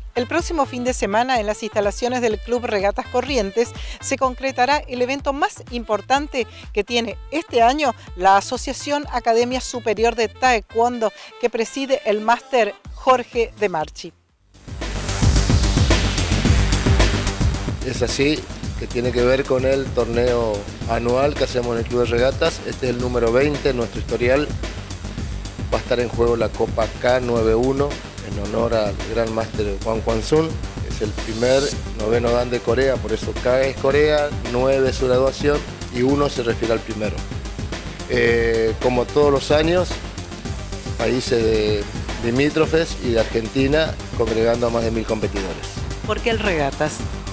El próximo fin de semana, en las instalaciones del Club Regatas Corrientes, se concretará el evento más importante que tiene este año la Asociación Academia Superior de Taekwondo, que preside el máster Jorge de Marchi. Es así, que tiene que ver con el torneo anual que hacemos en el Club de Regatas. Este es el número 20 en nuestro historial. Va a estar en juego la Copa K91 en honor al Gran Máster Wang Kwan-Sun. Es el primer noveno dan de Corea, por eso K es Corea, 9 es su graduación y 1 se refiere al primero. Como todos los años, países de limítrofes y de Argentina congregando a más de 1000 competidores. ¿Por qué el Regatas?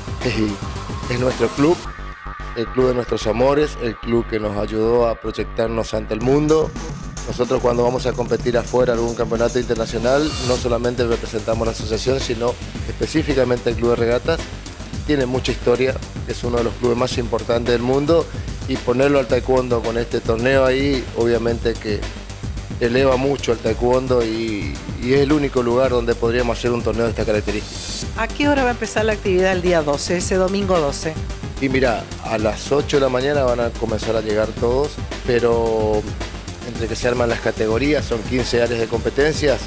Es nuestro club, el club de nuestros amores, el club que nos ayudó a proyectarnos ante el mundo. Nosotros cuando vamos a competir afuera en algún campeonato internacional, no solamente representamos la asociación, sino específicamente el Club de Regatas. Tiene mucha historia, es uno de los clubes más importantes del mundo y ponerlo al taekwondo con este torneo ahí, obviamente que eleva mucho el taekwondo y es el único lugar donde podríamos hacer un torneo de esta característica. ¿A qué hora va a empezar la actividad el día 12, ese domingo 12? Y mira, a las 8 de la mañana van a comenzar a llegar todos, pero entre que se arman las categorías, son 15 áreas de competencias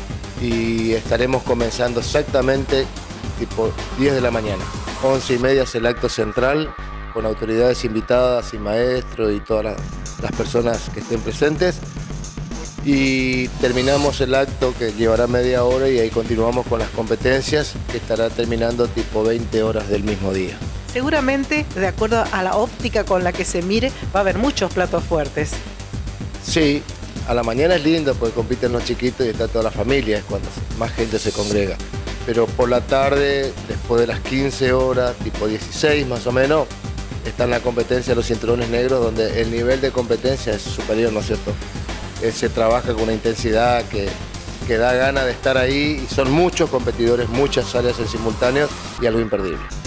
y estaremos comenzando exactamente tipo 10 de la mañana. 11:30 es el acto central con autoridades invitadas y maestros y todas las personas que estén presentes. Y terminamos el acto que llevará media hora y ahí continuamos con las competencias que estará terminando tipo 20 horas del mismo día. Seguramente, de acuerdo a la óptica con la que se mire, va a haber muchos platos fuertes. Sí, a la mañana es lindo porque compiten los chiquitos y está toda la familia, es cuando más gente se congrega. Pero por la tarde, después de las 15 horas, tipo 16 más o menos, está en la competencia de los cinturones negros donde el nivel de competencia es superior, ¿no es cierto? Se trabaja con una intensidad que da ganas de estar ahí y son muchos competidores, muchas áreas en simultáneo y algo imperdible.